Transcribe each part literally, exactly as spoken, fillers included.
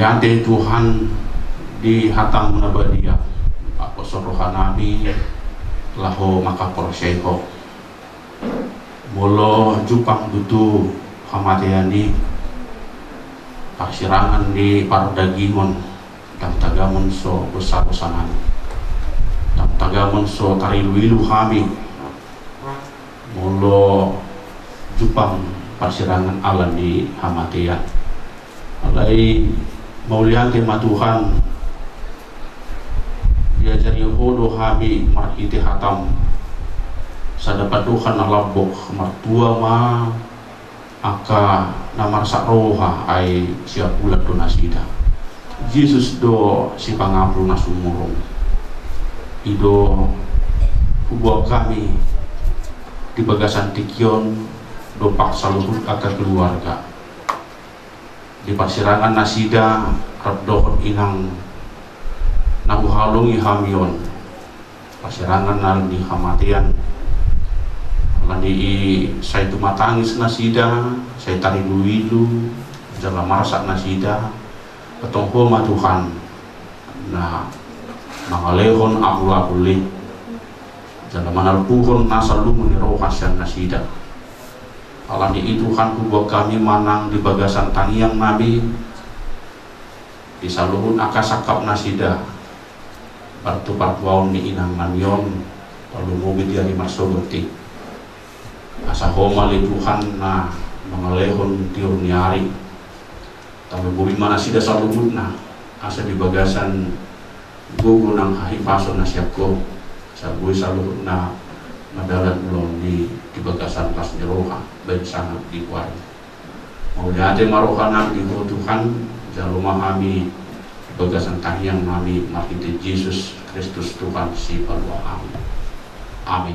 Mulyate Tuhan di hatam nabadia Ako sorohan nabi laho makaporseho molo jupang dutu hamateyani paksirangan di pardagingon dan tagamon so besar-besaran dan tagamon so tarilu-ilu kami molo jupang persirangan Allah di hamatia alai mauliate matuhan diajar Yahudo kami marhiti hatam sadapat Tuhan nalabok martua ma aka namar sakroha ay siap bulan do nasida Yesus do si pangaplu nasumurong ido hubuak kami di bagasan tikyon dompak saluhut akan keluarga di persirangan nasida rabdohon inang nabuhalungi hamion persirangan nal di hamatian landi saya itu matangis nasida saya tari duilu jalan marasak nasida ketongho matuhan nah mangalehon abul-abuli jalan manalpuhon nasalu menirohasan nasida alani itu kan kubok kami manang di bagasan tangiang nabi di saluhun akasakap nasida bartu partuaun ni inang namion lalu mobil dia di marsogoti asa homa li Tuhan na mangalehon tiur niari tapi bumi mana sida saluhun na asa di bagasan gugu nang hahifason na siapko sabui saluhun na madalat belum di di bagasan pas jeroha baik sangat dikuat mau jate marohana di Tuhan jalur memahami bagasan tahiang nami makite Yesus Kristus Tuhan si palwa amin amin.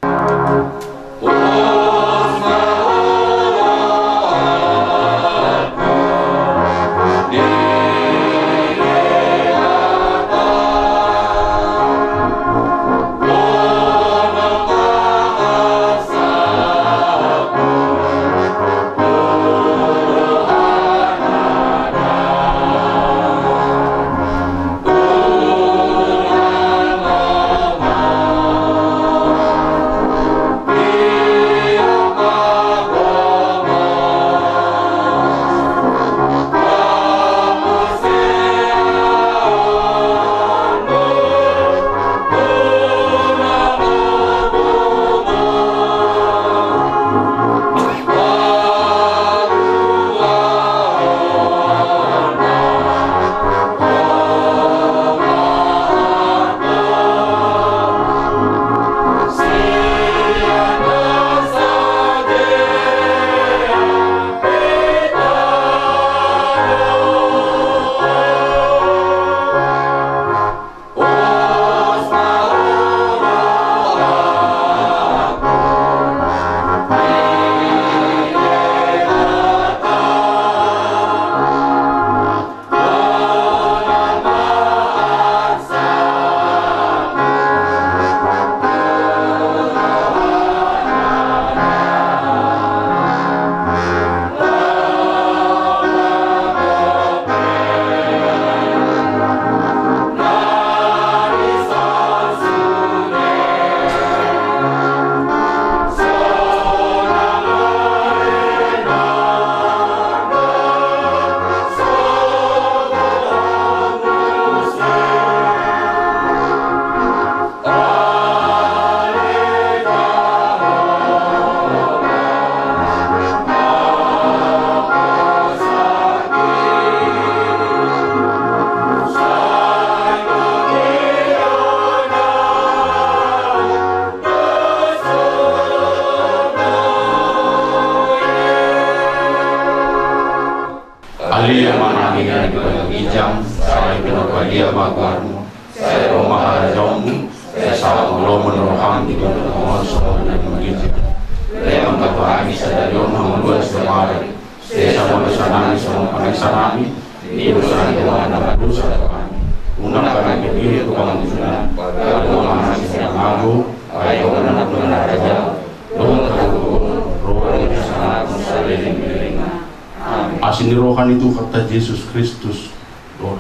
Ali yang mana dengan ijam saya kenapa dia bagarmu saya rumah hajam saya salam lo menolong di dalam semua dan begitu lepas kata kami sedarion mengulas kemarin saya sama bersama semua pengesanami di urusan Tuhan dan dosa kami undang kami berdiri itu kamu sudah kalau masih sedang malu ayo anak benar aja lo tahu roh yang sangat musalin asin rohani itu kata Yesus Kristus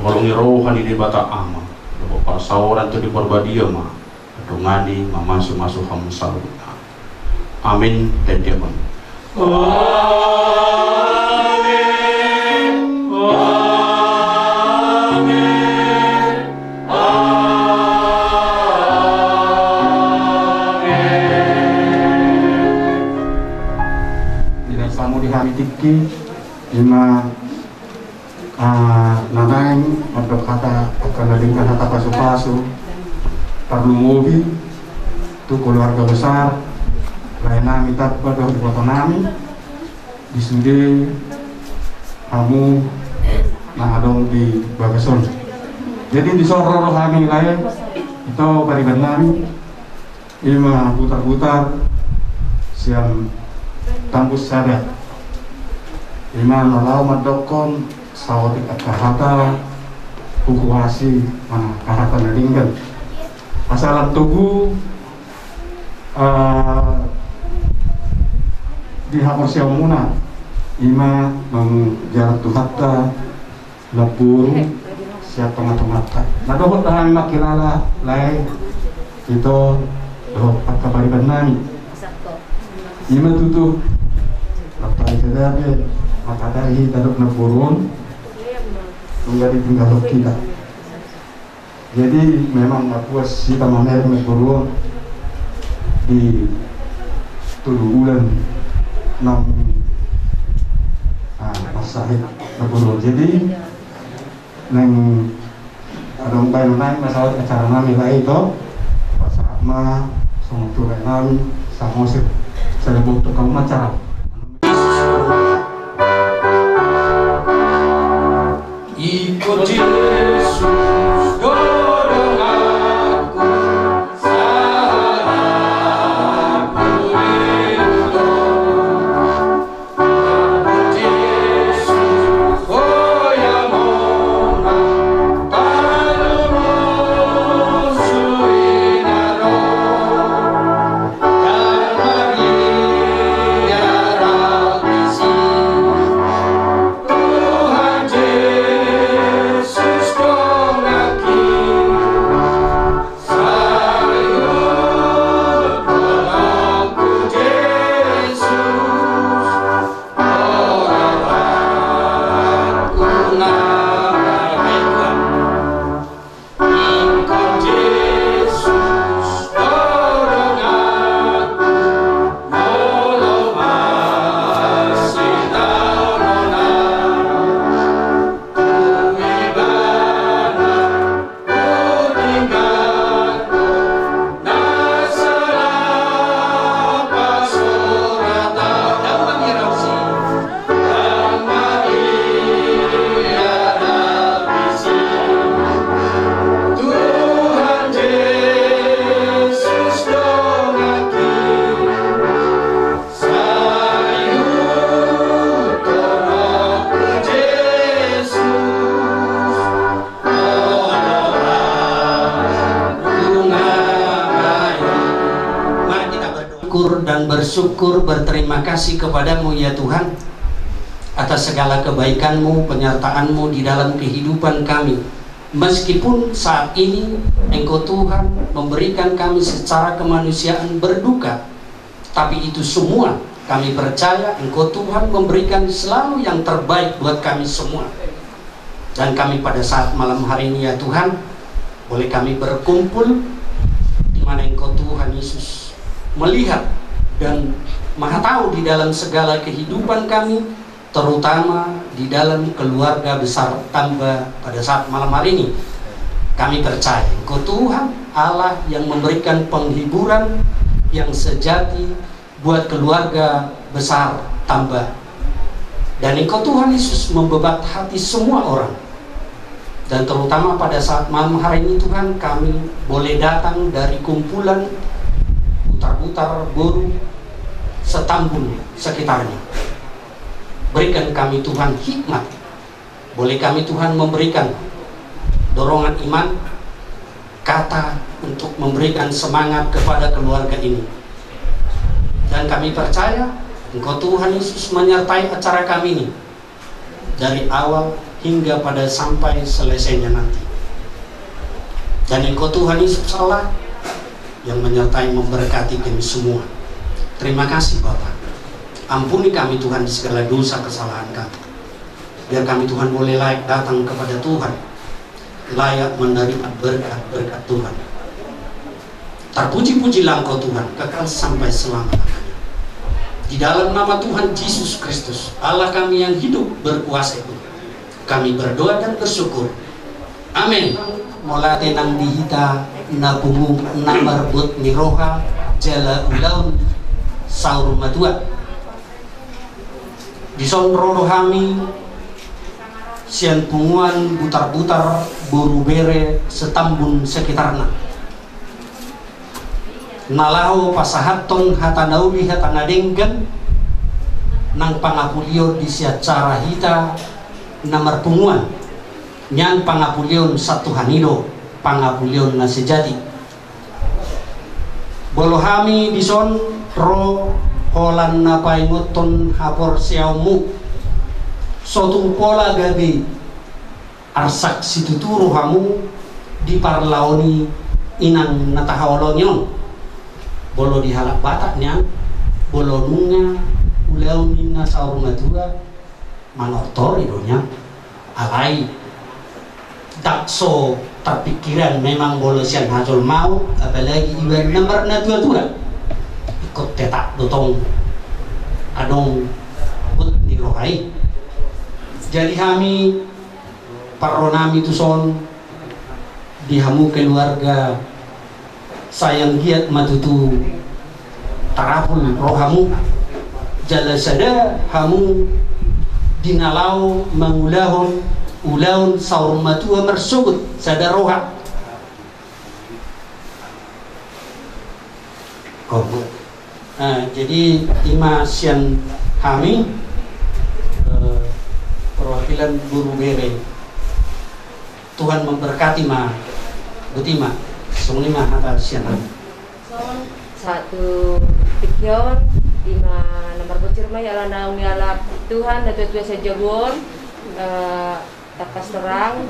Tolongi rohani di bata ama. Bapak sauran tu di perbadia ma. Dongani mama masuk hamsal. Amin dan diaman. Amin. Amin. Amin. Tidak samu di hari tiki lima uh, nanang untuk kata akan nadingkan kata pasu-pasu perlu mobil itu keluarga besar lain nami tak pada di kota nami di Sude kamu nah dong di Bagason. Jadi di Sororo kami lain itu bariban nami lima putar-putar siang kampus sadat lima nalau madokon sawati kahata hukuasi mana kahata nadingkan asalan tubuh uh, di hapor siamuna ima menjarak tuhatta lapuru siap tengah-tengah nah dohot tahan makilala lai itu dohot pakabariban nami ima tutup lapai sedabe makadari taduk na burun menjadi tinggal kita. Jadi memang puas kita mamer na burun di tujuh bulan enam ah pasahit na burun. Jadi neng adong bayi naik masalah acara nami lah itu pasama sama turai nami sama musik saya butuh kamu acara. Ikut Yesus dorong aku sahabatku itu. Ikut Yesus oh ya mona talu musuhin aro dan Maria rabisi Tuhan Yesus dong aki sayur tolongku Yesus orang-orangku namanya ikut Yesus dorong aku walau masih tahunan Tuhan Yesus dong aki sayur tolongku Yesus orang-orangku namanya. Mari kita bersyukur dan bersyukur berterima kasih kepadamu ya Tuhan atas segala kebaikan-Mu, penyertaan-Mu di dalam kehidupan kami. Meskipun saat ini Engkau Tuhan memberikan kami secara kemanusiaan berduka, tapi itu semua kami percaya Engkau Tuhan memberikan selalu yang terbaik buat kami semua. Dan kami pada saat malam hari ini ya Tuhan, boleh kami berkumpul di mana Engkau Tuhan Yesus melihat dan Maha tahu di dalam segala kehidupan kami, terutama di dalam keluarga besar Tamba pada saat malam hari ini. Kami percaya Engkau Tuhan Allah yang memberikan penghiburan yang sejati buat keluarga besar Tamba. Dan Engkau Tuhan Yesus membebat hati semua orang. Dan terutama pada saat malam hari ini Tuhan, kami boleh datang dari kumpulan putar-putar boru setambun sekitarnya. Berikan kami Tuhan hikmat. Boleh kami Tuhan memberikan dorongan iman, kata untuk memberikan semangat kepada keluarga ini. Dan kami percaya Engkau Tuhan Yesus menyertai acara kami ini dari awal hingga pada sampai selesainya nanti. Dan Engkau Tuhan Yesus Allah yang menyertai memberkati kami semua. Terima kasih Bapa. Ampuni kami Tuhan di segala dosa kesalahan kami. Biar kami Tuhan boleh layak datang kepada Tuhan, layak menerima berkat-berkat Tuhan. Terpuji-pujilah Engkau Tuhan, kekal sampai selama-lamanya. Di dalam nama Tuhan Yesus Kristus, Allah kami yang hidup berkuasa itu, kami berdoa dan bersyukur. Amin. Mola tenang dihita na bungu na marbut ni roha jala ulaun saur madua. Bison rodo kami sian punguan butar-butar buru bere setambun sekitarna. Nalaho pasahaton hatanauli hatanadenggan nang pangapulio di siacara hita namar punguan nyang pangapulion satu hanido pangapulion na sejati bolohami bison ro holan na paingoton hapor siamu sotung pola gabi arsak situturo hamu di parlaoni inang natahawalonyon bolo dihalak bataknya bolo nunga uleon nina saurunga tua manortor idonya alai dakso terpikiran memang bolosian hajol mau apalagi iwan nomor na tua-tua ikut tetak dotong adong but di rohai. Jadi kami paronami tuson dihamu keluarga sayang giat matutu tarapul rohamu jala sada hamu dinalau mangulahon ulaun saur matua mersubut sada roha. Nah, jadi ima sian kami eh, perwakilan guru bere Tuhan memberkati ma butima sungni ma hata sian kami satu pikion ima nomor bocor ma yala naung yala Tuhan dan tua sejabon takas terang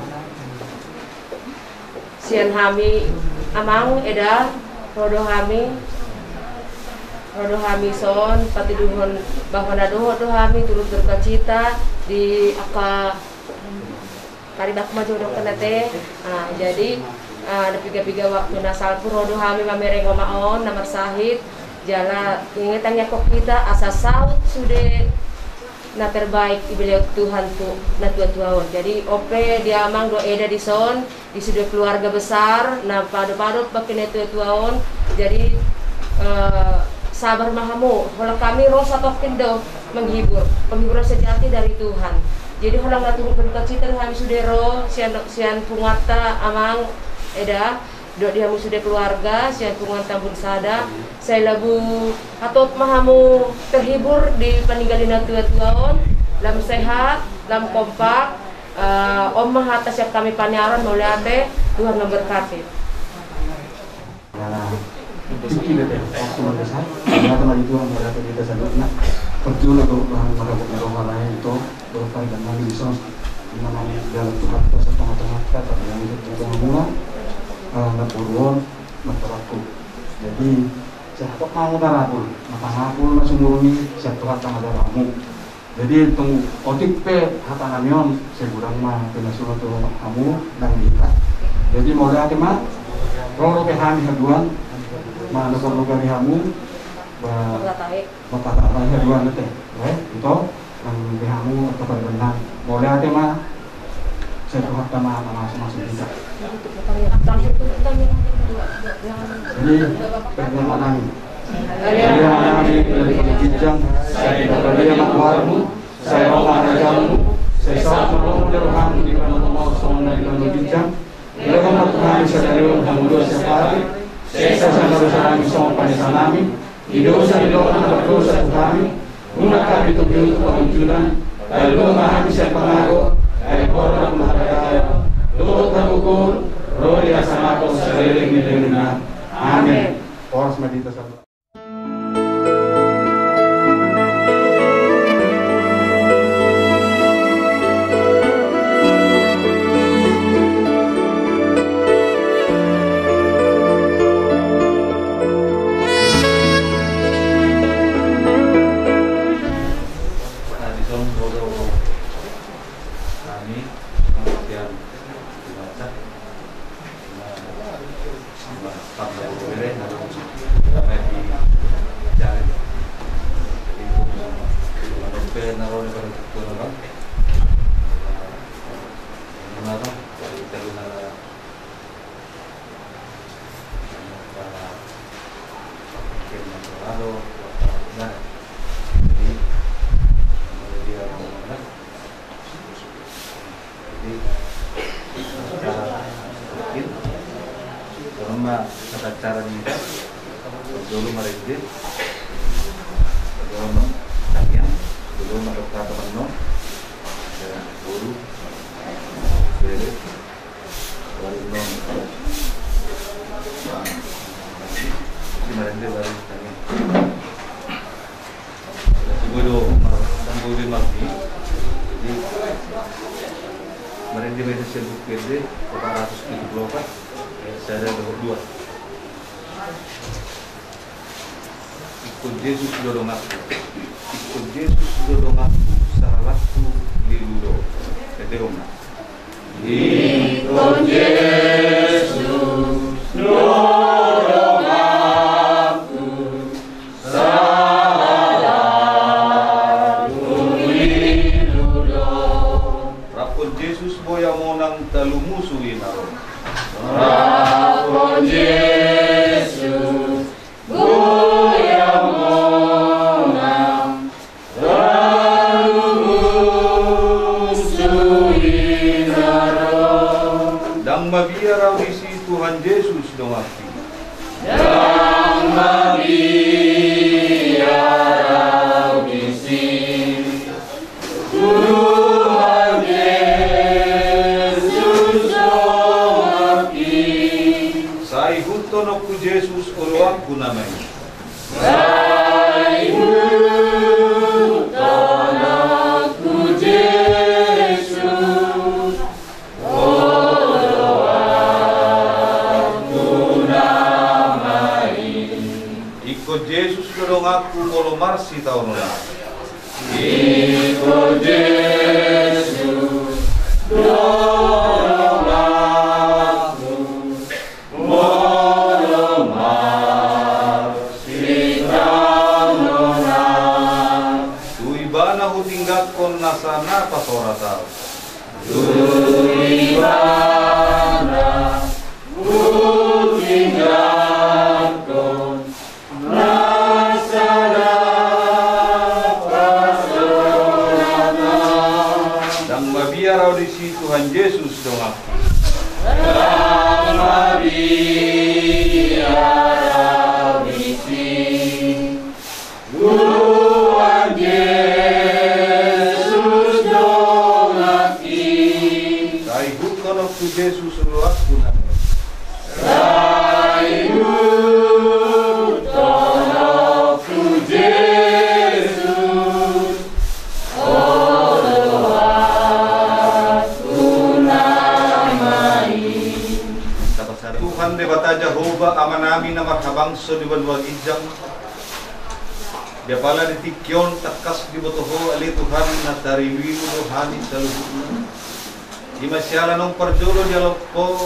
sian kami amang eda rodo kami rodo kami son patiduhon bahwa nadoho do kami turut berkacita di aka karidak maju do kenate. Nah, jadi ada uh, piga-piga waktu nasal pun rodo kami mamereng maon nomor sahid jala ingetannya kok kita asa saut sudah na terbaik ibeliau Tuhan tu na tua-tua. Jadi ope dia amang do eda di son di sudah keluarga besar na padu-padu pakai tua-tuaon. Jadi uh, sabar mahamu kalau kami rosa tokin do menghibur penghiburan sejati dari Tuhan. Jadi kalau nggak turun berkacita kami sudah ro sian sian pungata amang eda do dia sudah keluarga sian pungata bun sada saya labu atau mahamu terhibur di peninggalin tua-tuaon lam sehat lam kompak uh, omah atas yang kami panyaran mulai Tuhan memberkati. Iki bete waktu besar karena teman itu yang berada di desa Dutna perjuangan untuk merabuk roh lain itu berfai dan nabi son di mana dalam Tuhan kita setengah-tengah kata yang itu mula napurwon mataraku. Jadi siapa mau tarapul mata ngapul masuk murni siapa Tuhan tengah daramu. Jadi tunggu otik pe hatanamion segurang mah kena suruh tuh kamu dan kita. Jadi mau lihat mah roh ke kami haduan mana kalau kami hamu bapak bapak haduan itu, eh itu kami hamu atau benar mau lihat mah saya tuh sama sama masing kita. Jadi bagaimana nih? Bagaimana nih dari penjajah saya dari makwarmu saya orang ajamu saya saat mau dari kamu di mana mau sama dari kamu penjajah bagaimana Tuhan bisa dari kamu dua sekali saya sangat kami sama pada sanami dosa doa dosa kami guna kami untuk kemunculan lalu kami saya pengaruh dari korban maharaja doa terukur roh dia sama kau sering dengan amin. Orang meditasi. naroon ko rin ito na lang. Ano na lang, italo na lang. Para pakikir na torado, na. Jadi, hindi ako mga jadi, cara bikin, kalau mbak kata cara minta, dulu merindit, dulu tanyang, dulu mereka teman ya guru, beli, baru nom, si merindit baru tanyang, sebelum tangguhin mati, jadi merindit itu sebut kede, empat ratus tujuh puluh empat. Saya ada berdua. Ikut Yesus dorong aku. Ikut Yesus dorong aku. Salahku liludo. Kedorong. Ikut Yesus dorong aku. Salahku liludo. Rakon Yesus boya monang talumusuin ako. Rakon Yesus goyang monang talumusuin aron. Dang mabiaraw isi Tuhan Yesus dong aki. Dang mabiaraw isi Tuhan Yesus dong aki. Sai huton aku Yesus uluang ku namay. Sai huton aku Yesus uluang ku namay. Ikut Yesus dorong aku ngolo marsi taon na. Ikut Yesus dorong aku ngolo marsi taon na. Tui bana hutinggat kon nasana pasora tao. Tui bana hutinggat kon nasana pasora tao. Dang mabiaraw di si Tuhan Yesus dong aku. Dang mabiaraw di si Tuhan Yesus dong aku. Sai huton aku Yesus ulu aku namanya. Sai huton aku Yesus ulu aku namanya. Tuhan debata Jehovah amanami na marhabang so di banwag ijang. Dia pala di tikyon takas di botoho ali Tuhan na tariwilu rohani sa luhut. Di masyala nung parjolo di alokpo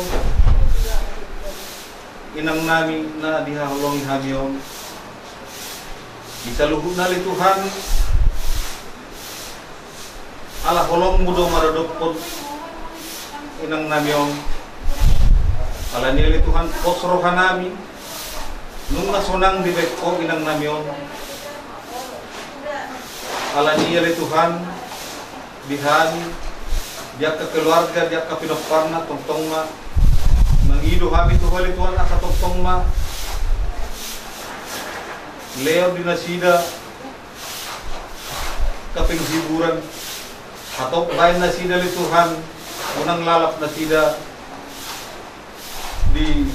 inang nami na dihaholong ihamyon. Di sa luhut na li Tuhan ala holong mudo maradopon inang namyon. Ala nili Tuhan posrohan nami nung nasonang di beko inang namyon. Ala nili Tuhan bihani dia ke keluarga dia ke pinoparna tongtong ma mangido kami Tuhan Tuhan asa tongtong ma leo dinasida kaping hiburan atau lain nasida li Tuhan unang lalap nasida di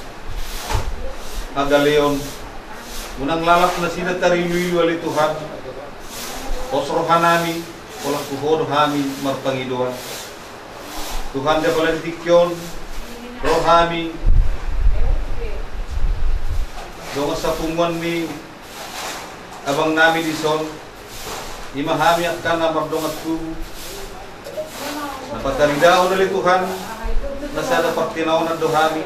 Agaleon unang lalap na sina tariluyo ali Tuhan osrohan nami walang tuhod hami marpangidoan Tuhan dia pala ditikyon rohami donga sa punguan mi abang nami di son imahami akan na mardongat ku napataridaon ali Tuhan nasada partinaw na dohami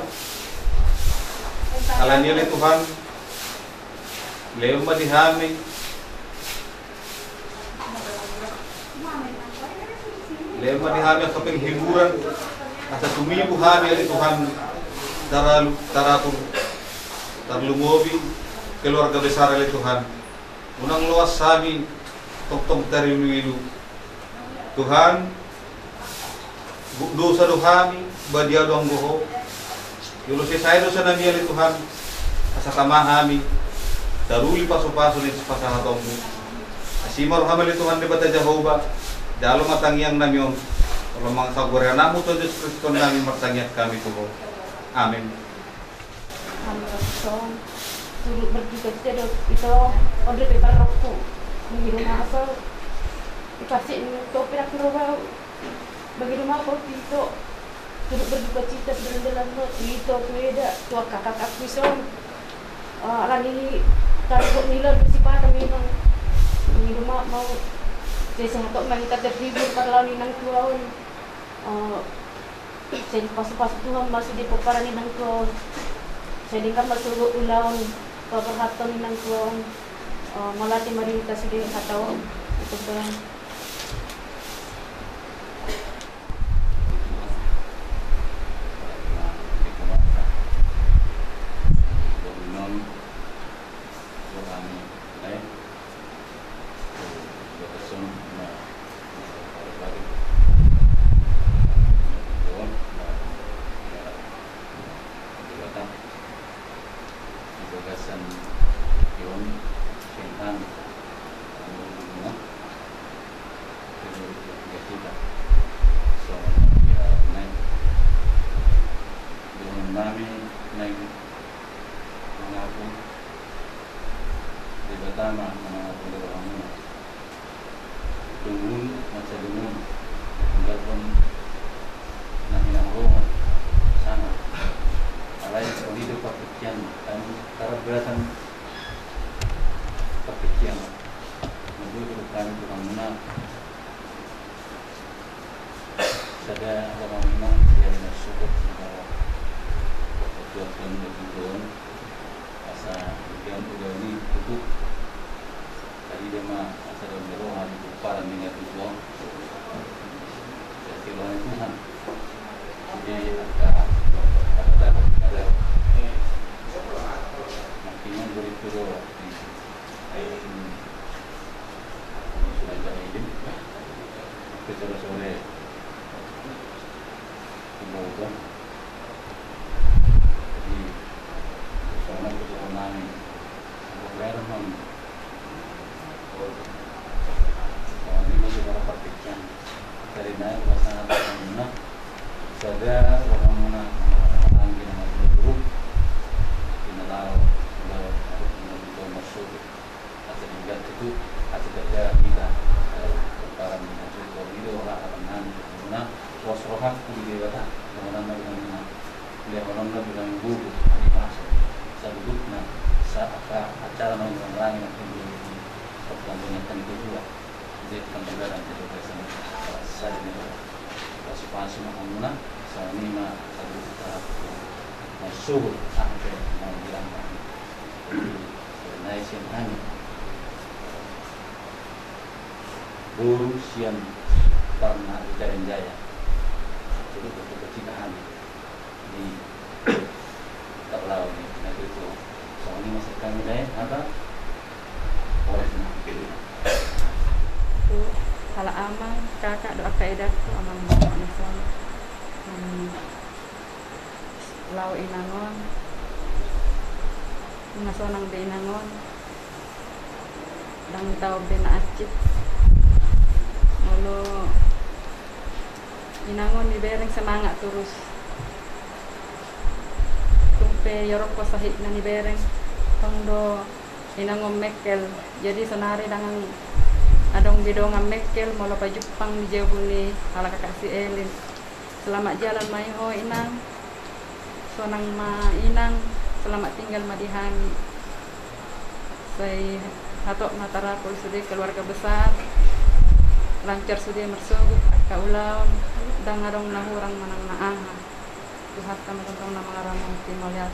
ala nila Tuhan leo madihami Lema di kami kaping hiburan asa tumibu kami ali Tuhan taralu taratur tarlumobi keluarga besar ali Tuhan. Unang luas kami tok-tok dari wilu. Tuhan dosa dohami badia doang boho. Yulo saya dosa nami ali Tuhan. Asa tamahami daruli paso-paso ni pasahatombu. Asimar hamali Tuhan di bata Jehovah. Dalo matangiang nami om. Kalau mangsa goreng namu Tuhan Yesus Kristus nami martangiat kami Tuhan. Amin. Amin. Turut berduka-cita itu order paper rokku. Menghirup apa? Dikasih topi aku roba. Bagi rumah aku itu turut berduka-cita sebenarnya lo itu beda tua kakak aku son. Alani taruh nilai bersifat memang di rumah mau saya sehat mereka terhibur pada lawan nang tuan. Saya pas-pas Tuhan masih di peparan nang tuan. Saya dengar masuk ulang perhatian nang tuan. Malati marita sudah hatau itu kan. Guru siang pernah Jaya Jaya itu berkecintaan di Taplau ini, nah itu soalnya masih kami deh apa oleh itu kalau amang kakak doa kaidah amang mau nasal lau inangon ngasonang di inangon dang tau bina acit mulu inangon di bereng semangat terus tumpe yorok pasahit na ni bereng tongdo inangon mekel jadi senari dengan adong bidongan mekel mula pa Jepang di Jabuni ala kakak si Elin selamat jalan maiho inang sonang ma inang selamat tinggal madihani saya hatok matara pul sudah keluarga besar lancar sudah mersuguk akka ulaw dang ngarong nahurang manang naaha tuhat kami tentang nama ngaramang timoliat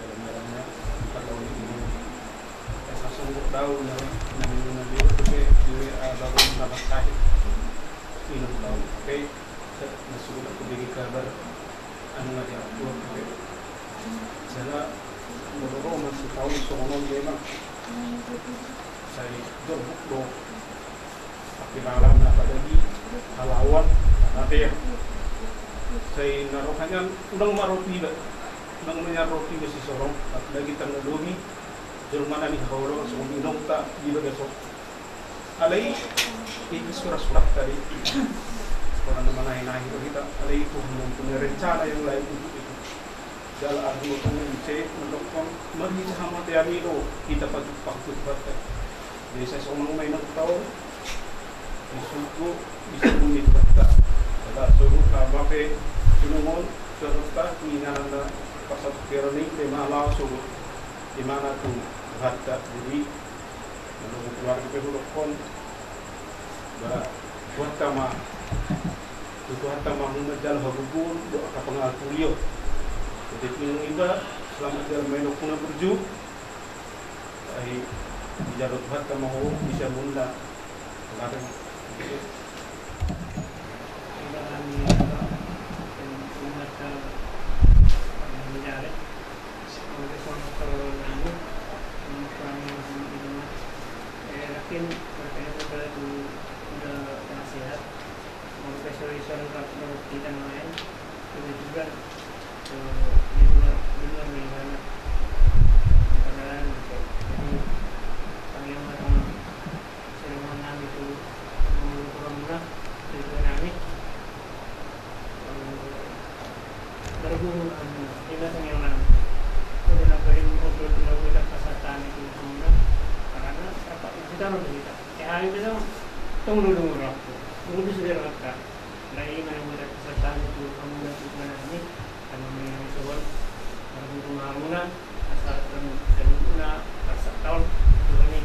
daw na nangyayari kasi baru dapat sakit minum tahu oke nasuh aku bagi kabar anu nggak diatur oke saya baru masih tahu soalnya memang saya jombuk dong tapi malam dapat lagi halawan nanti ya saya naruhannya udang maroti lah udang punya roti masih sorong lagi tanggal dumi Jerman nih kalau so minum tak di besok alai itu surat-surat tadi orang mana yang naik kita alai itu punya rencana yang lain untuk itu jalan ardu punya cek untuk mari sama tiari itu kita patut patut patut jadi saya somong main tahu disuku bisa bumi kita ada suruh kafe minumon serta minana pasal kerani tema langsung di mana tuh hatta jadi menunggu keluarga pehulokon bah buat kama itu hatta mahu menjal hubungan doa kapangal kuliah jadi minum iba selamat dalam menok puna berju ai dijarut hatta mahu bisa munda kemarin mungkin berkaitan kepada itu udah nasihat mau spesialisasi untuk kita lain itu juga di luar di luar bagaimana keadaan jadi yang orang sering menang itu kurang murah itu nami berhubungan tidak yang nami sudah nabarin untuk melakukan kesehatan itu semua karena apa kita harus kita ya itu tunggu dulu waktu tunggu sudah rata dari mana mudah kesehatan itu kamu dah mana ini kamu mengenai soal kamu pengamuna asal kamu terguna asal tahun ini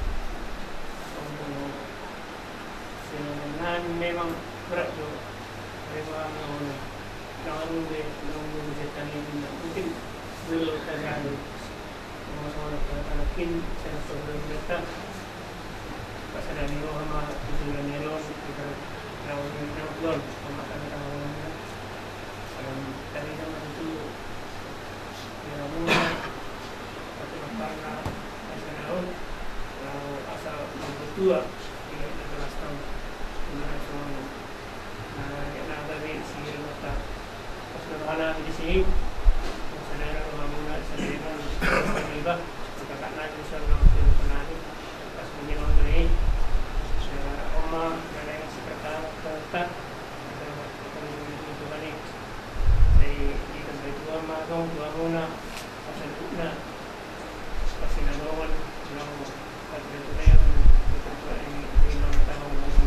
kamu senang memang berat tu memang jangan nunggu nunggu setan ini mungkin dulu terjadi mungkin saya sebelum kita pas ada nilo sama tujuan nilo kita tahu nilo belum sama kami tahu kalau tadi sama itu ya mula tapi karena asal tahun kalau asal dua tiga belas tahun mana semua nah yang dari sini kita pas berada di sini saudara mengamuna saudara terlibat kakak nanti soalnya masih penari pas mungkin untuk ini oma ada yang sekitar tetap itu kan ini dari di tempat itu oma dong dua muna pasal guna pasal nagongan bilang pasal itu yang itu ini ini nama tahun ini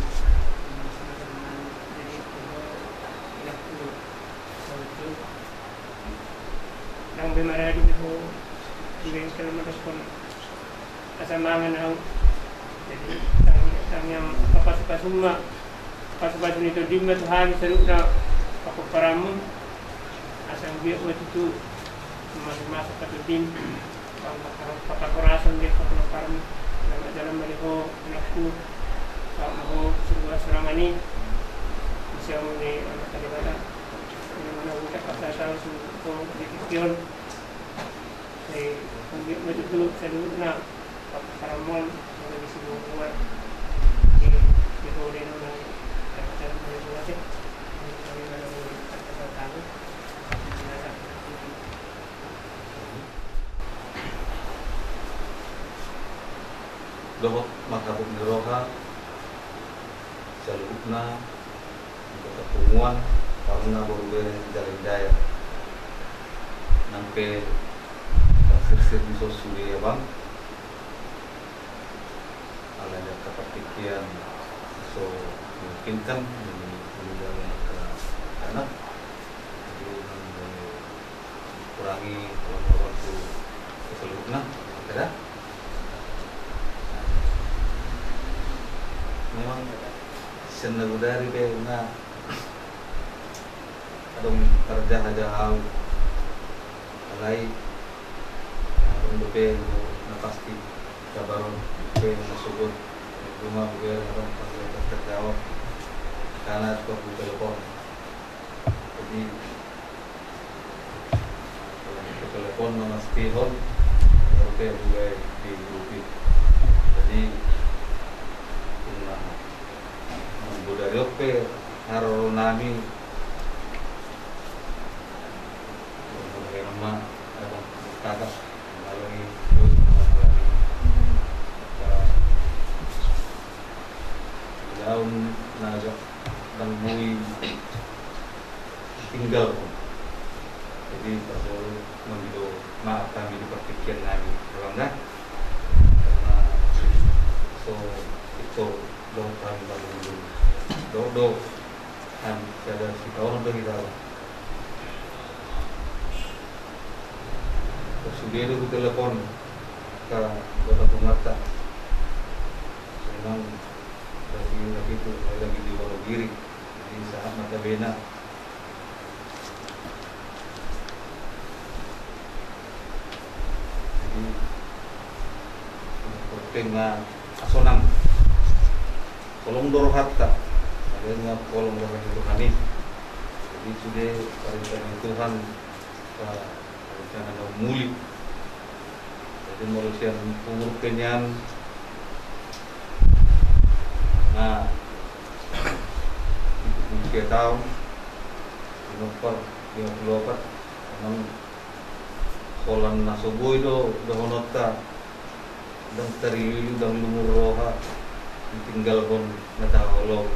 jadi tidak perlu itu yang bimara itu dengan kalau merespon kesamaan yang jadi tang yang apa-apa semua apa-apa itu di mana hari seru na apa paramun asal dia waktu itu masuk-masuk ke tim apa kerasan dia apa paramun dalam dalam mereka aku kalau sebuah serangan ini bisa mengenai anak daripada yang mana bukan pasal tahu semua di pion saya mungkin betul saya dulu nak paramon ada di sebuah buat di di holding orang kata mereka buat sih kami dalam kata tahu Dohok makabuk neroha jalukna untuk ketemuan karena baru beren jalan daya nampe sir-sir di sosuri ya bang alanya kepertikian so mungkin kan meninggalnya ke anak jadi kurangi waktu keselupna ada memang senagudari be na adong kerja ada hal alai untuk be na pasti kabaron be na sugod rumah bukan orang pas terjawab karena itu aku telepon. Jadi kalau telepon nama stihon oke juga di grupi. Jadi nah budaya oke harus nami nama apa kakak lagi daun naga dan mui tinggal. Jadi kalau mengido maaf kami di pertikaian kami kalau enggak karena so itu dong kami baru dulu do do kan ada si kawan udah kita terus dia itu telepon ke kota Pungata memang dari lagi itu saya lagi di Wonogiri di saat mata bena. Jadi tema asonang kolong dorohatta adanya kolong dorohani rohani. Jadi sudah perintah Tuhan rencana muli. Jadi manusia umur kenyan nah tiga tahun nomor lima puluh empat memang kolan nasoboy do dohonota dan terilu dan lumur roha ditinggal pun nataholo.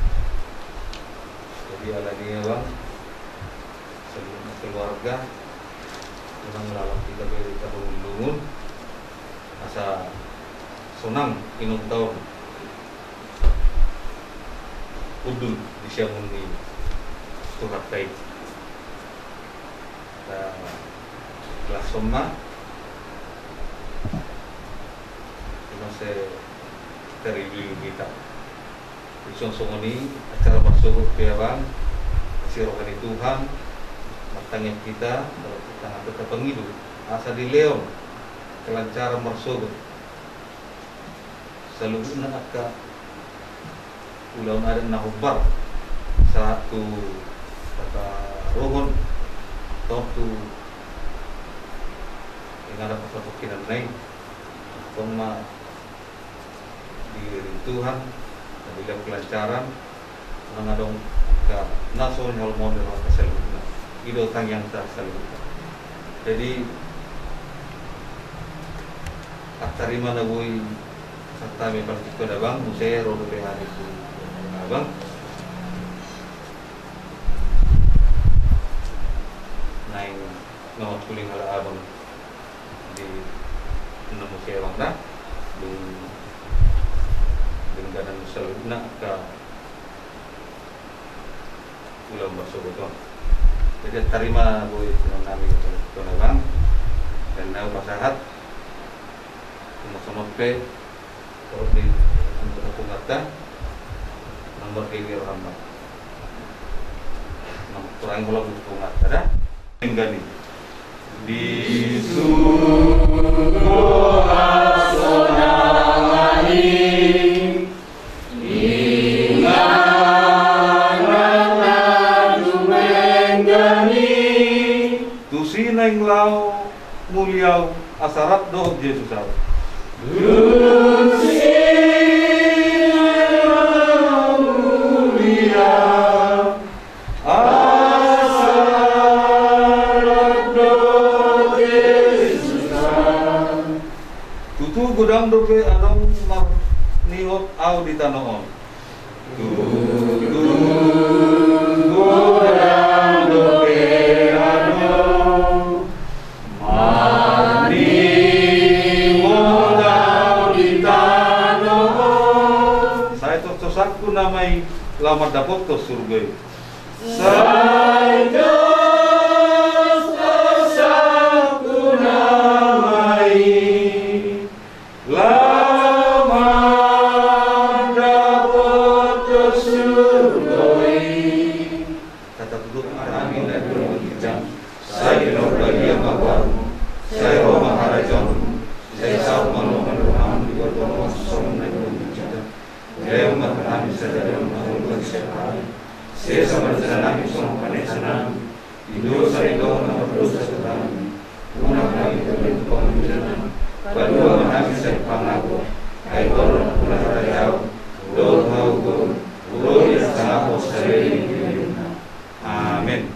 Jadi ala dia bang seluruh keluarga memang lalang kita beri tahun lungun asa sonang inung tahun udul di siamun ni tuhat kai na kelas soma se terreview kita isong songoni acara masuk ke bang sirokan Tuhan matangnya kita kalau kita tetap pengidu asa di leon kelancaran masuk selalu nak ka ulang ada nahubar satu kata rohon tu yang ada pasal kinan lain koma di Tuhan bila kelancaran mengadong ke nason halmon dalam keseluruhan ido tang yang tak seluruh. Jadi aktarima nabui serta memang itu ada bang musaya rodo behari itu abang naik ngawat kuling ala abang di enam musaya bang dah di dengan seluruhnya ke ulang masuk betul. Jadi terima boy senang nami itu bang dan nau pasahat semua pe kalau di untuk pengata nomor kiri hamba nomor kurang kalau untuk pengata dah tinggali di sungguh asonai tusineng lau muliau asarat do Yesus au tusineng lau muliau asarat do Yesus tutu godang dope adong mar nihot au di tanoon tutu godang dope adong mani modal di tanoon saya tosakku namai lamar dapot to surga saya tosakku namai lamar dapot to surga kata tutup amin dan berbincang saya no bagian bawamu saya Roma Harajon saya tahu malu malu di bawah somna berbincang Yang kami sedang menunggu siapa? Saya sama dengan kami semua panesanam. Indo sarido nama dosa kami. Guna kami kami pemimpin. Kedua kami sepanago. Hai koron pula rayau. Do tahu go. Do yang sangat poseri. Amin.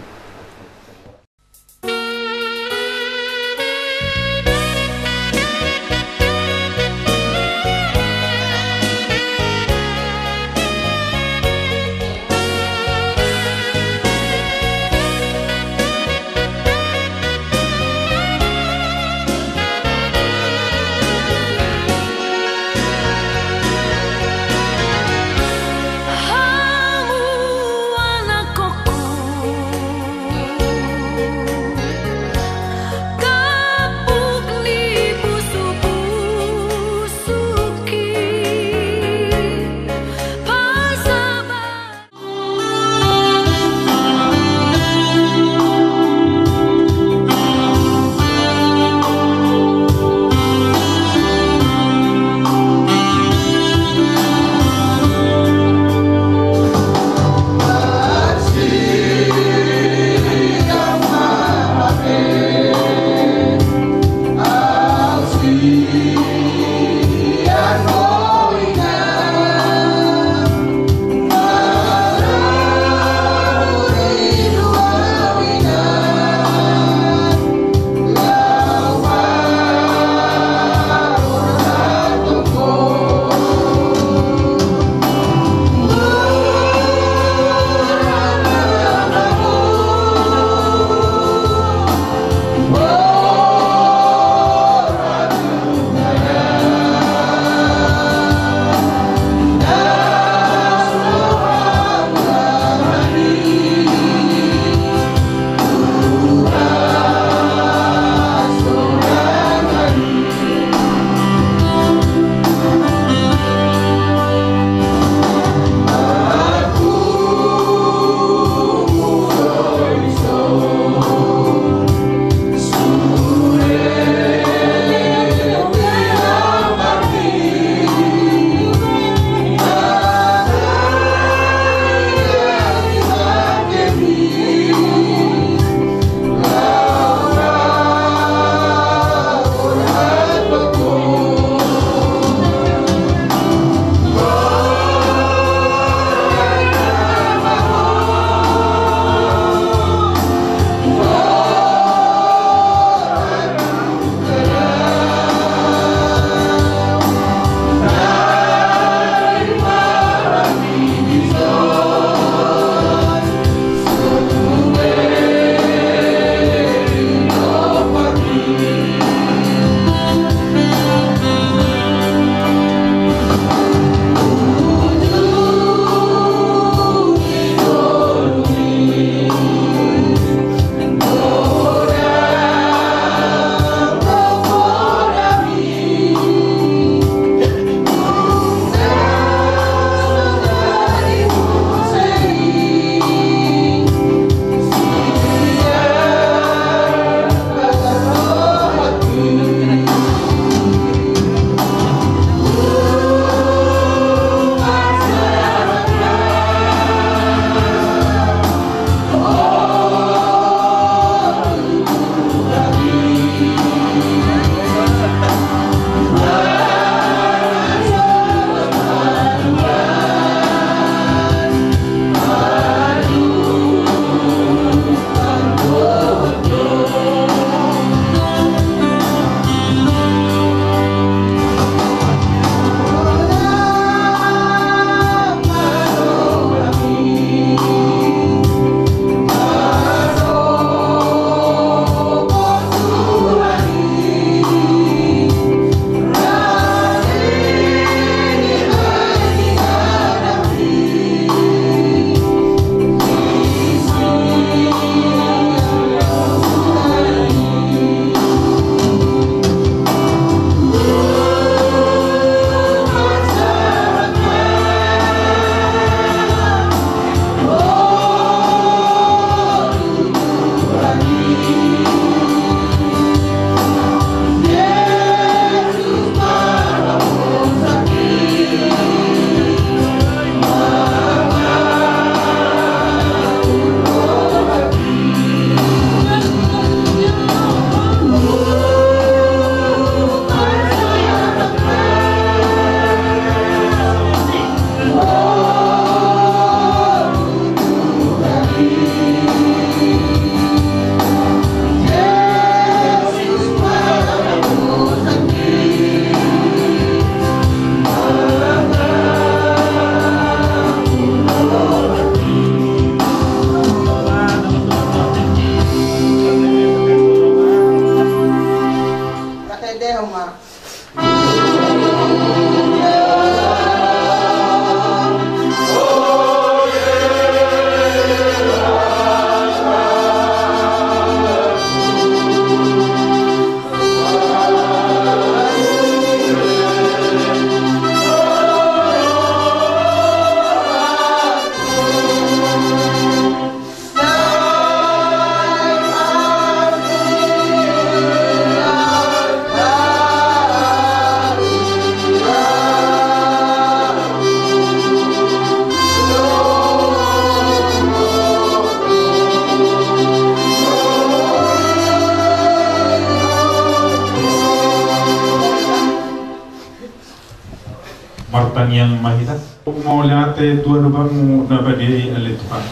martan yang mahita mau lihat Tuhan bamu nabadi oleh Tuhan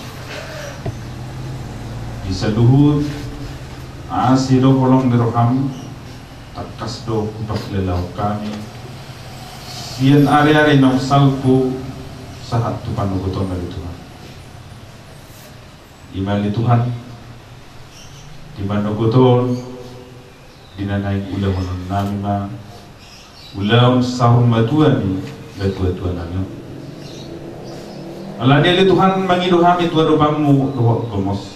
bisa luhut asido kolong deroham takas do kubak lelau kami sian ari-ari nang salku sahat Tuhan nuguton dari Tuhan imali Tuhan di mana nuguton dinanaik ulah manon nami ma ulah sahur matuani betul-betul nami Allah dia Tuhan mangiduhami Tuhan rupamu doa gomos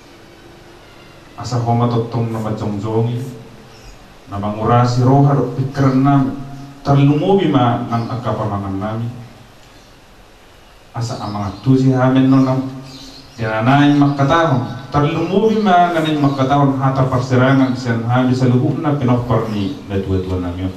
asa homa totong nama jongjongi nama ngurasi roha do pikiran nami terlumubi ma nang akapamangan nami asa amangat tusi hamen nonam tiananain makatahon terlumubi ma nganing makatahon hata perserangan sen habi saluhuna pinokor ni betul-betul nami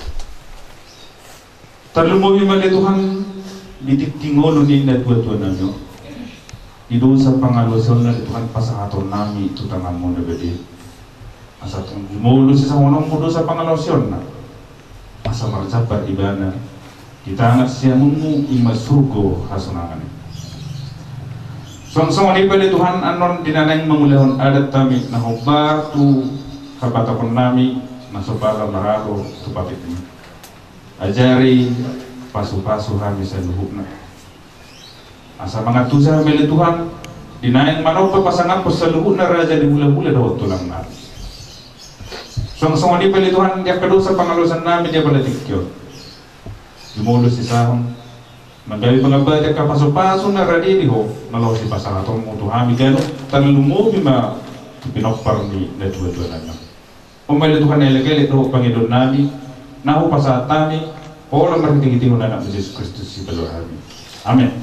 terlumubi ma Tuhan bidik tingolo ni betul-betul nami Ido sa pangaluson na Tuhan pasahaton nami ito tangan mo na bedi asa tong jumulo sa sangonong mudo sa pangaluson na asa marjabar ibana kita angat siya mungu ima surgo hasunangan song-song ni pala Tuhan anon dinanay mangulahon adat tami na hubar tu kabatapon nami na sobala marado tupatit ni ajari pasu-pasu kami sa luhuk na asa mga tusa mele Tuhan dinaing manaw pa pasangan po sa luhut na raja di mula-mula daw tulang namin song-song ni pala Tuhan dia kado sa pangalusan namin dia pala tikyo jumulo si sahong magawi mga badak ka paso-paso na radi di ho nalaw si pasangatong mo Tuhan gano talumubi ma pinokpar ni na dua-dua namin umali Tuhan na ilagay ito Panginoon namin naho pasatami o lang mariting-iting na ng Jesus Christus si Baluhami Amen.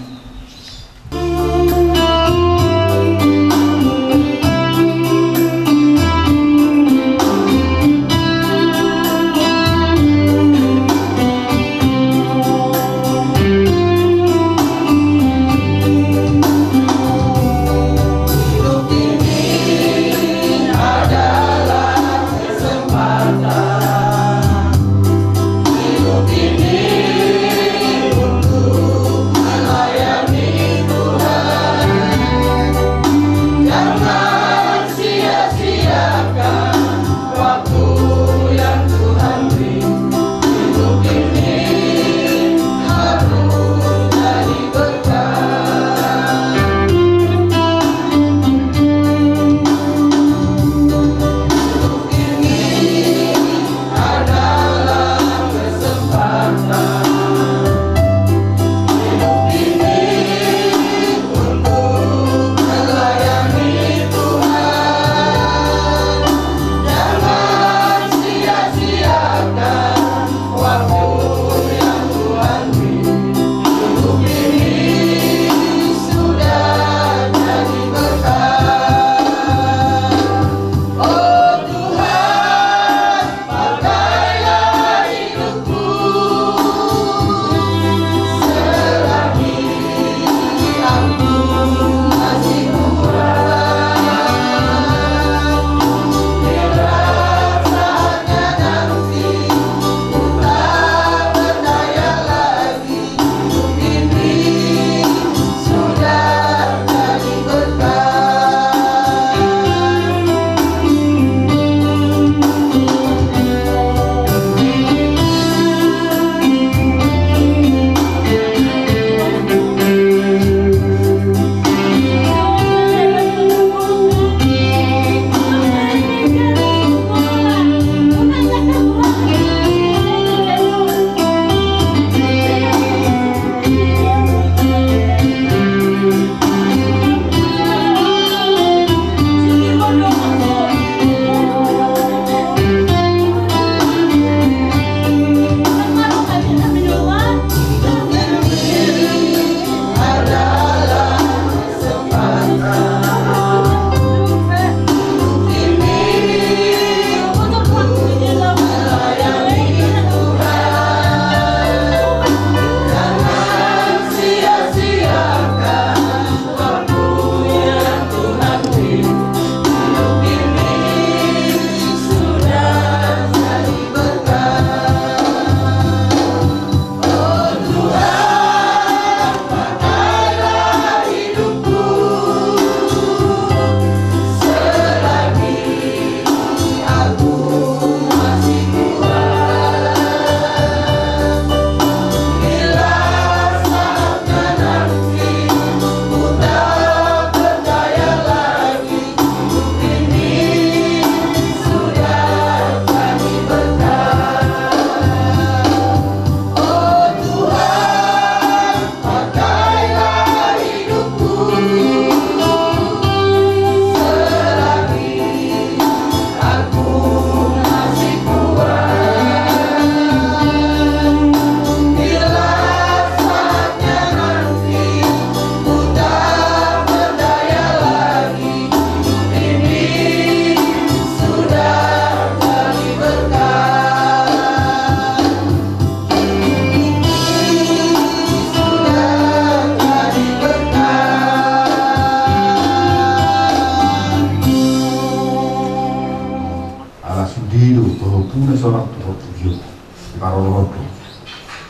Hidup ini untuk melayani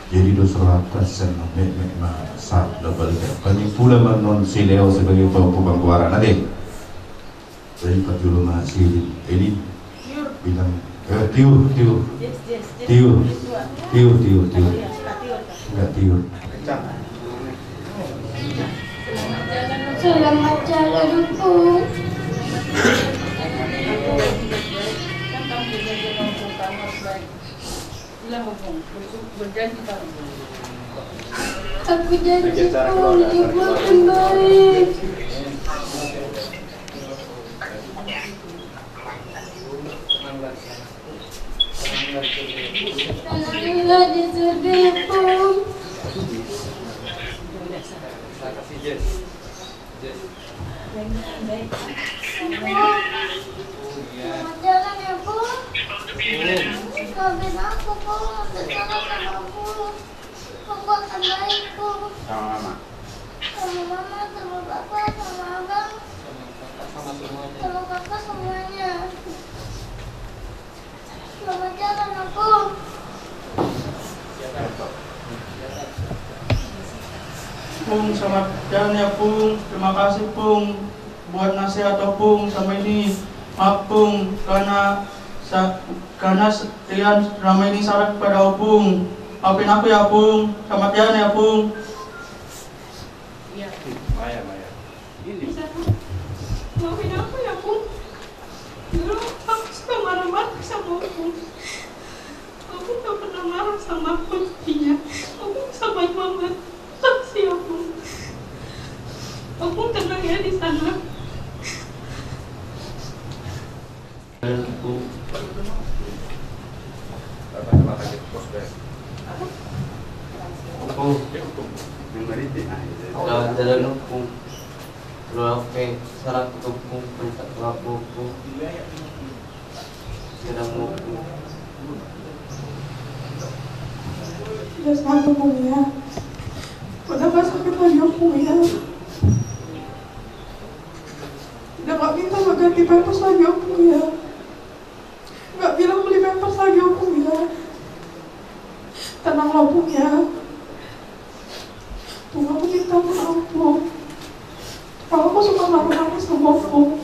jadi dosa atas dan mek mek masak double kami pula menon si Leo sebagai pembang kuara nanti jadi Pak Julu masih ini bilang eh, tiur tiur tiur tiur tiur tiur enggak tiur selamat jalan Opung. Aku janji kau dibuat yang baik. Tanahlah di surga Opung. Selamat jalan ya Opung. Maafin aku Opung, bersalah sama aku. Aku akan baik Opung. Sama mama. Sama mama, sama papa, sama abang, sama kakak semuanya. Selamat jalan Opung. Pung, selamat jalan ya Pung. Terima kasih Pung buat nasihat Pung sama ini. Maaf Pung karena sa, karena Rian selama ini salah kepada Pung. Maafin aku ya Pung. Selamat jalan ya Pung. Iya. Maya, Maya. Ini. Maafin aku ya Pung. Dulu aku suka marah-marah sama Pung. Aku gak pernah marah sama aku intinya. Aku sama mama. Makasih ya Pung. Aku tenang ya di sana. Selamat jalan Opung. Luape salah Opung pentak lapo Opung. Sedang Opung. Sudah satu Pung ya. Udah gak sakit lagi Opung ya. Udah gak minta ganti pampers lagi Opung ya. Gak bilang beli pampers lagi Opung ya. Tenang Opung ya. Pung, aku minta maaf Pung. Kalau aku suka marah-marah sama Pung.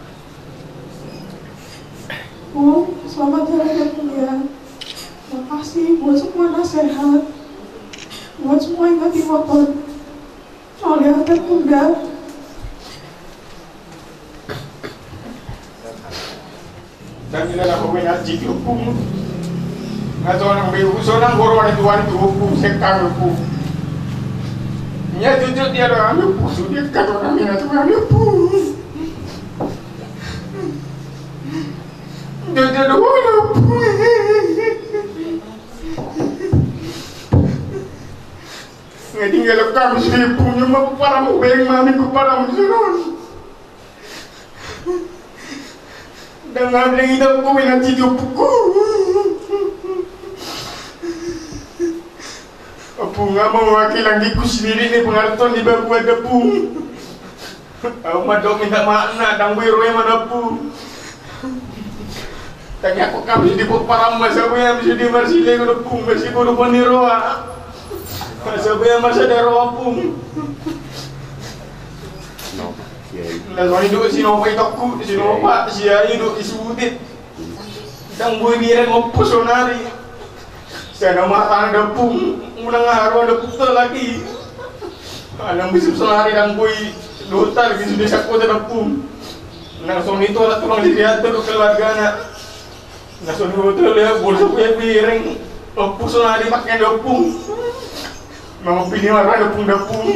Pung, selamat jalan ya Pung ya. Makasih buat semua nasihat, buat semua yang ganti motor. Soalnya hati Bunda. Dan nila na kami na jiki Opung. Nga to nang may uso ng goro na tuwan ito Opung sekang Opung. Nya jujur dia ada anu pusu dia kata kami na tuwan Opung. Jujur doang Opung. Nga tinggal kami sih punya mau para mau beng mami ku para mau suruh. Dan ngambil kita ku minat cium buku. Opung nggak mau wakilan diku sendiri nih pengarton di bagu ada Pung. Aku mah dong minta makna dan biru yang mana Pung. Tanya aku kami di param masa aku yang bisa di marsile kalau Pung masih bodoh peniroa. Masa aku yang masa daroa Pung. Nah, soalnya duduk si Nova itu aku, si Nova, si Ayu duduk isi butit. Dan boy biar ngopus sonari. Saya nama tangan ada Pung, mulai ngaruh ada putar lagi. Anak bisip sonari dan boy dotar gitu sudah sakut ada Pung. Nah, soalnya itu ada tulang dilihat tuh keluarga anak. Nah, soalnya itu lihat boleh saya biar ngopus sonari pakai ada Pung. Mau pilih warna ada Pung ada Pung.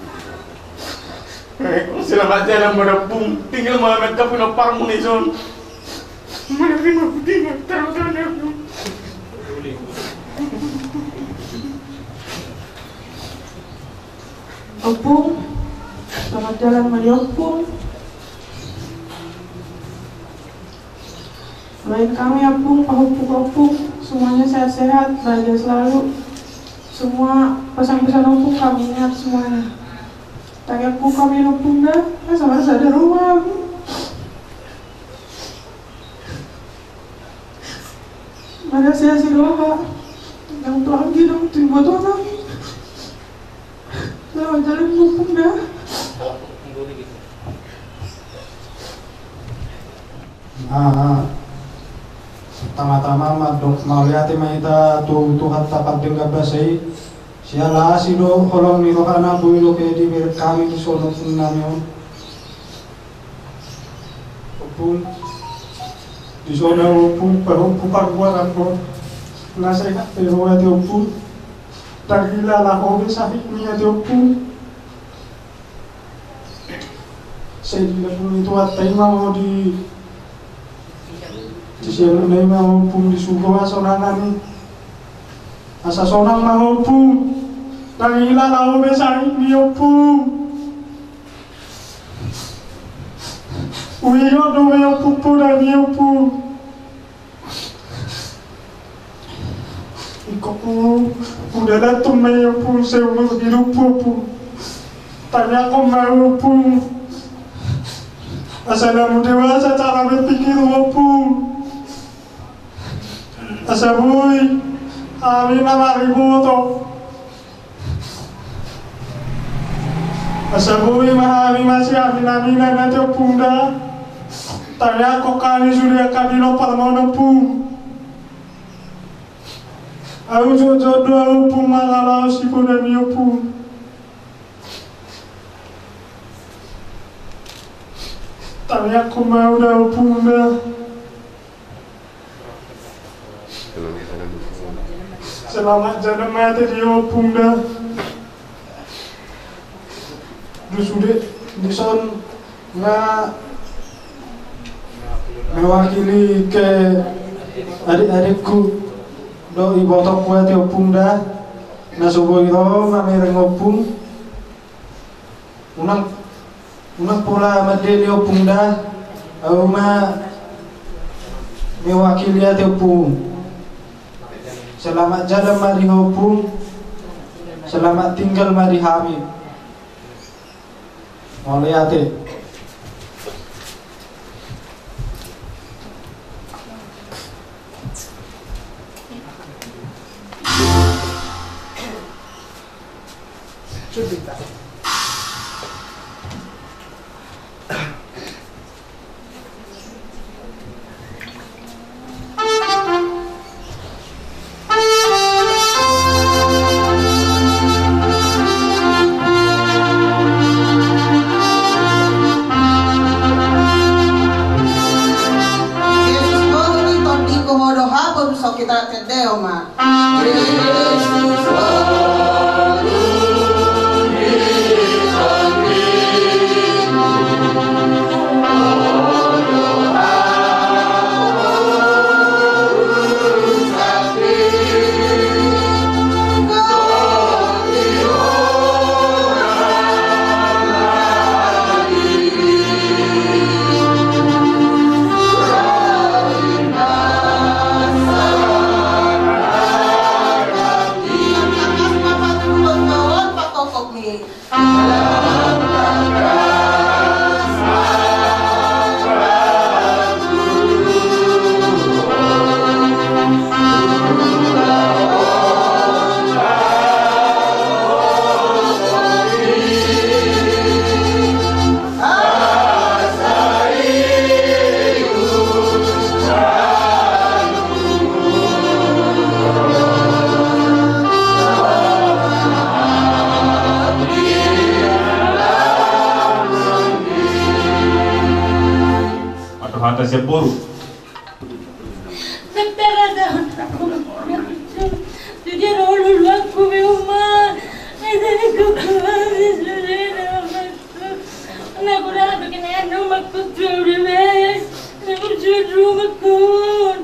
Selamat jalan pada Pung. Tinggal malam kita punya parmunison. Mana lima putih taruh tanah Pung. Opung, selamat jalan Mari Opung. Doain kami Opung, Pak Opung Opung, semuanya sehat-sehat, bahagia selalu. Semua pesan-pesan Opung kami ingat semuanya. Tanyaku kami Opung dah, sama sadar rumah. Mari saya si doa. yang lagi dong timbul orang lewat jalan mumpung dah. Ah, tama-tama madok mauliati maita tu Tuhan tapat dengan basai siala asido holong ni rohana builo ke di miret kami di sono punamyo pun di sono pun perlu pupar buatan pun nasa ikat pero ati pun tagila la hobe sahik ni ati pun saya di pun itu atai mau di di sini ni mau pun di sugo asonangan ni asa sonang mau pun tagila la hobe sahik ni pun uyo do me pupu da mi pupu ikoku udah datang me pupu seumur hidup pupu tanya aku mau pupu asal kamu dewasa cara berpikir pupu asal boy kami nama riboto asal boy mahami masih amin-aminan nanti punda tanya kok kami sudah kami lopar mau nepung aku jodoh aku pun malah si kuda dia pun tanya aku mau dah pun dah selamat jalan mati dia pun dah du sudah di son nggak mewakili ke adik-adikku do ibotok kuat opung dah nasubo itu mamere ngopung unang unang pula madeli opung dah au ma mewakili ati opung selamat jalan mari opung selamat tinggal mari Habib mulai ati cerita. Kita tendeo ma. Atas boru. Nagtarada ako. Jadi rolo aku rumah. Ada ko kuwi sudah masuk. Anak udah bikin anu makut dulu. Aku jodoh makut.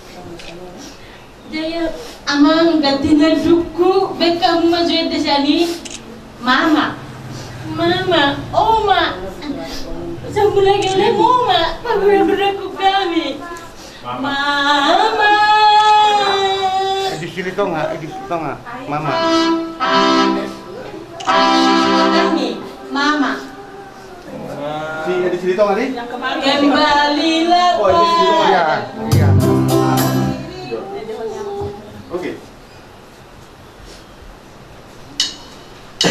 Jaya amang gatina duku bekam maju di sini. Mama. Mama, oma. Sabu lagi oleh mama, benar-benar aku kami. Mama. Di sini toh nggak, di sini toh nggak, mama. Kami, mama. Di di sini toh nggak di? Kembalilah. Oh di sini toh ya, iya. Oke.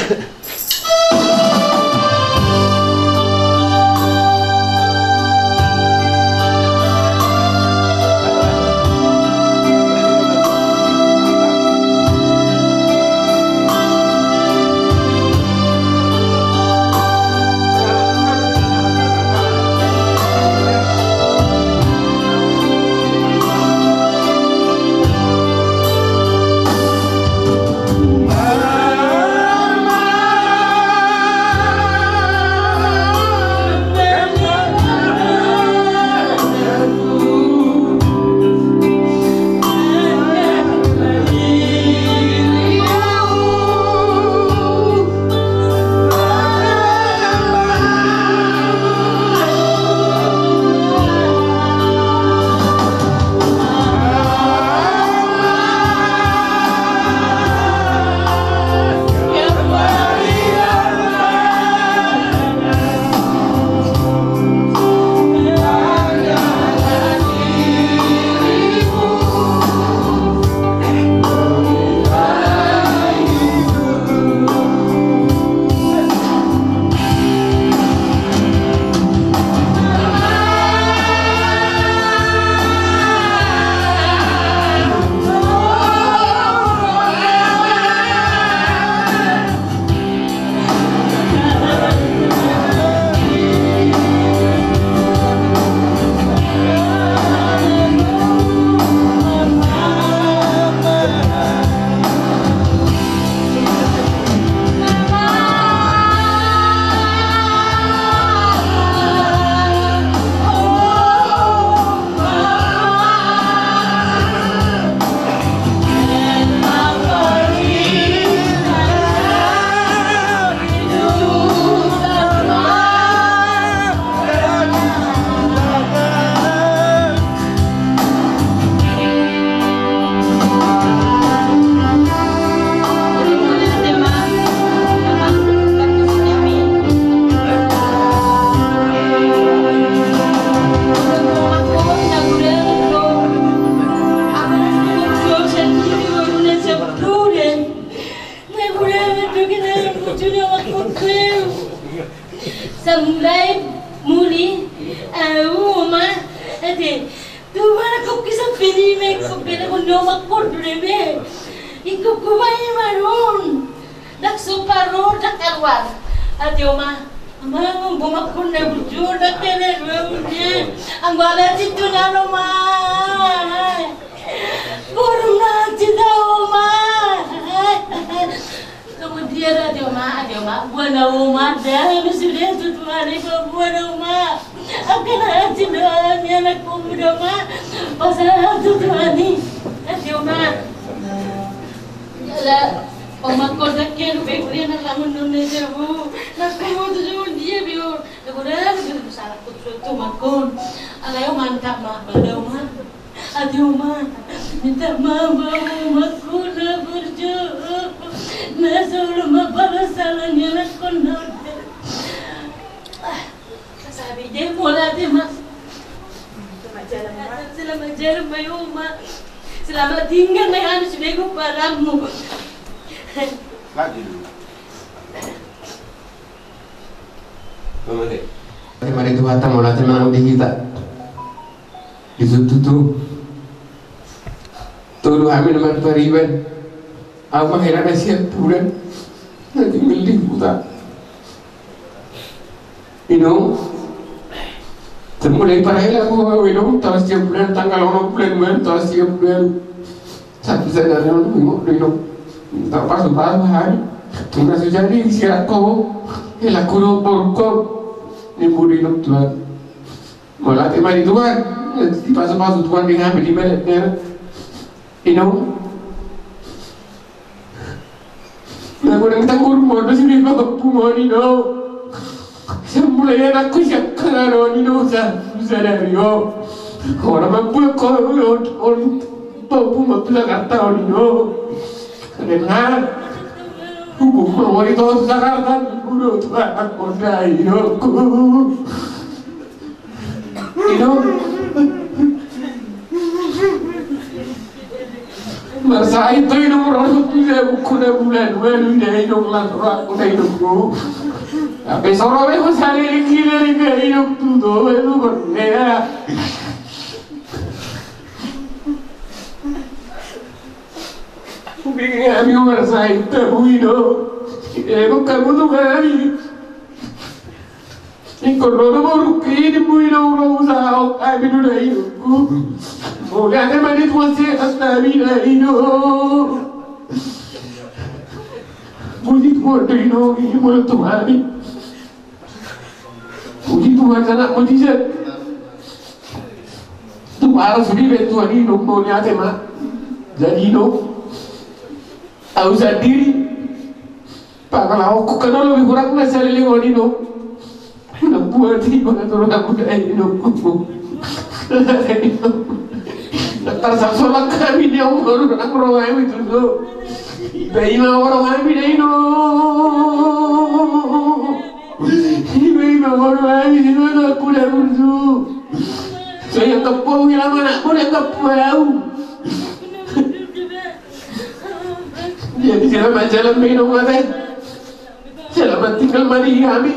Sampai muli, aku mah, ade, tu mana kau kisah pilih me, kau pilih kau nama kau dulu ikut kau main marun, dak suparo dak keluar, ade oma, ama buma kau nak bujur dak tele rumnya, angwala situ nalo mah, kuruna cita oma. Kemudian ada oma, ada oma, buana oma dah, sudah tutup hari buana oma. Akan ada doanya anak muda oma, pasal tutup hari, ada oma. Jala, oma kau dah kian bekuri nak lamun nune jamu, nak kamu tu jamu dia biar, kemudian kita salah tutup tu makon. Alayo mantap mah, ada oma. Ada oma, minta mama umatku nak berjuang. Nasıl mapala salanya nak kondor. Sabi dia mula dia mas. Selamat selamat jalan mayu ma. Selamat tinggal mayu anu sudah ku paramu. Lagi dulu. Mama deh. Mari Tuhan tamu latih mana di kita. Itu tu. Tuh kami nama periban. Aku akhirnya nasihat bulan nanti milih buta. Ino, termulai parahlah aku ino tahu setiap bulan tanggal orang bulan bulan tahu setiap bulan satu saya dari orang ino ino tak pas pas hari. Tunggu saja ni siapa kau? Hela kulo borko ni budi ino tuan. Malah tema di tuan nanti pas pas tuan dengan beli balik ino. Aku nak tanggur modo sini bapak pumoni no. Semula aku siap kerana ni no sa sadari yo. Orang mampu kau orang orang bapak mampu nak kata ni no. Kerana hubung mawari tu sekarang budo tu aku dah yo ku. You know. Masa itu ini orang bisa bukan bulan baru dia hidup lah orang udah hidupku. Tapi seorang itu sehari lagi dari gaya hidup tu tu itu berbeda. Mungkin kami merasa itu hidup. Eh bukan butuh kami. Ikut orang baru kini hidup orang usaha kami sudah hidupku. Mulai ada mana masih atas nabi dah hidup. Puji Tuhan hidup ini mulut Tuhan. Puji Tuhan sangat mujizat. Tu harus diberi Tuhan hidup mulai ada mak. Jadi hidup. Tahu sendiri. Pak kalau aku kenal lebih kurang nasi lewat hidup. Nak buat ini mana turun aku dah hidupku. Ntar sholat kami dia orang orang kami itu tu, baima orang kami dah ino, baima orang kami itu tu aku dah buntu, saya kapau yang mana aku dah kapau, jadi selamat jalan minum ada, selamat tinggal mari kami,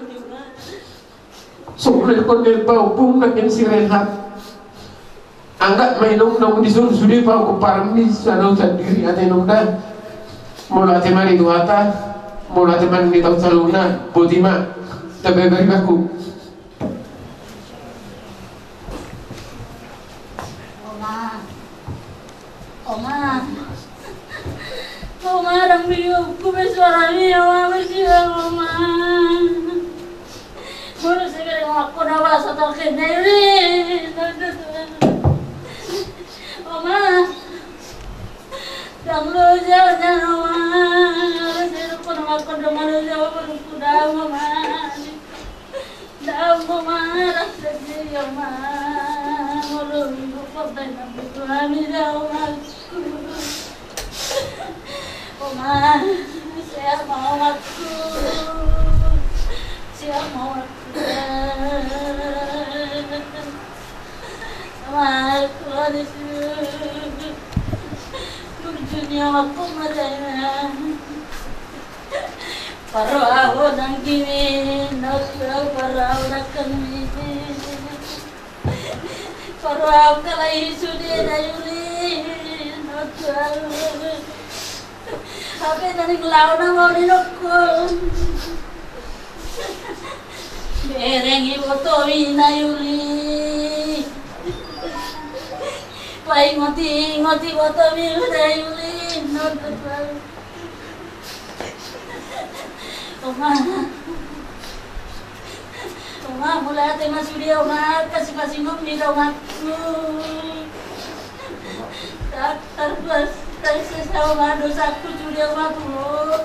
soalnya kondel bau pun nak yang sirehat. Anggap mainom nong disuruh sudah pau keparmi sana sendiri ada nong dah mula teman itu hata mula teman di tahun saluna botima tapi beri aku Oma Oma Oma orang biu ku bersuara ni Oma bersuara Oma baru sekali aku nawas atau kenali Oma, jangan lu jauh jangan Oma, saya lupa nama aku dengan lu jauh berluku dah Oma, dah Oma rasa dia Oma, malu lupa dengan itu kami dah Oma, Oma, saya mau aku, saya mau aku. Aku ada sini, tujuannya aku madanya. Para aku nang kini, nak para aku nak kini. Para aku kalai sudah dayuli, nak aku. Apa yang ngelau nama dinokku? Bereng ibu tomi dayuli. Pai ngoti ngoti boto mi udah yuli nonton Oma Oma mulai tema sudah Oma kasih kasih nom di rumahku tak terus tersisa Oma dosaku sudah Oma tuh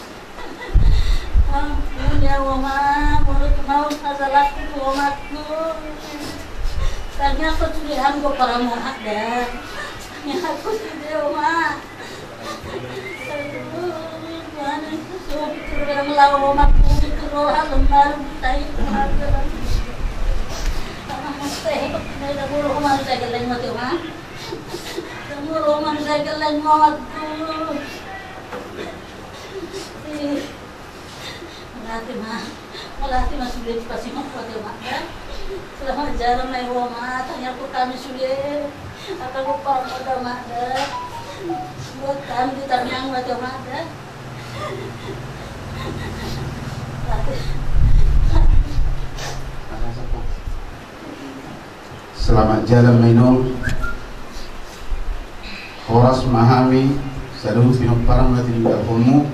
ampun ya Oma mulut mau masalahku Omaku tanya aku tulisan gue para mau ada, tanya aku sudah Oma, aduh, mana susu kurang lawa Oma kulit keroha lembar tai kurang, karena mesti ada bulu Oma saya geleng mati Oma, bulu Oma saya geleng mati, melatih mah, melatih mah sudah dikasih mah buat Oma kan. Selamat jalan mai Oma, tanya aku kami sudah, akan lupa pada Mada, buat kami ditanya pada Mada. Selamat jalan minum, horas memahami, seluruh pihak parang mati tinggal kamu,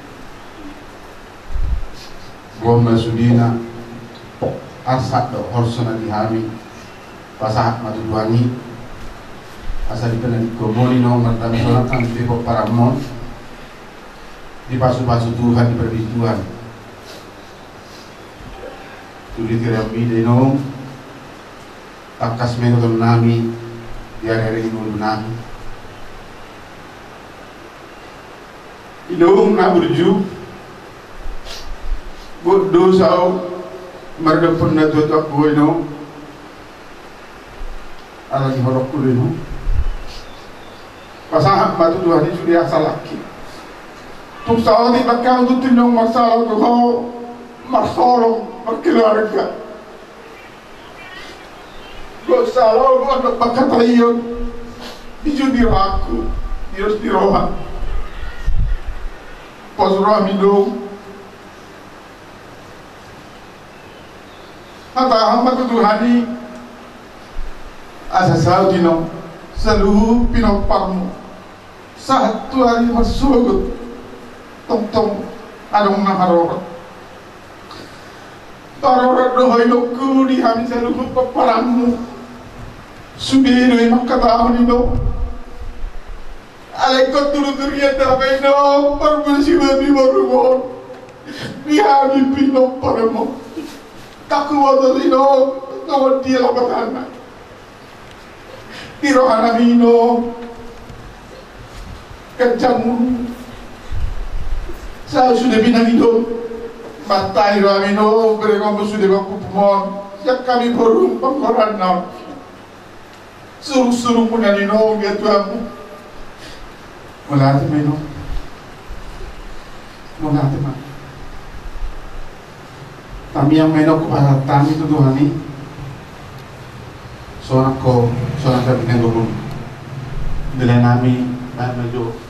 gomba sudina. Asal do horsona dihami pasah matu duangi asal dipena digomoni no mertami sonatan di bawah paramon di pasu-pasu Tuhan diberi Tuhan tuli tirami deno takas menodon nami diare inul nami ilung na burju bodo sao marga pun na tutok boy no alagi horok kulo no Pasahan batu Tuhan ini sudah asal lagi. Tuk sahabat di belakang itu tinong masalah kau masalah berkeluarga. Kau salah kau ada bakat lain. Biju di aku, dirus di rohan. Pasrah minum. Kata hamba Tuhan ini asal tinong seluruh pinong parmu. Satu hari masuk tong-tong adong na harorat. Harorat dohoy lokku di kami seluruh peperanmu. Subihin ay makatahon ino. Alekot tulu-turian tapay no, parmasiwa di marumon. Di kami pinong paramo. Kakuwa to ino, kawan dia lapatana. Di rohana ino, kencang saya sudah binang itu matai ramino berenggam sudah baku pemon yang kami burung pengkoran naon suruh-suruh punya nino dia tuamu mulai meno mulai teman kami yang meno kepada kami itu Tuhan ini seorang kau seorang kami yang gabung dengan kami dan menuju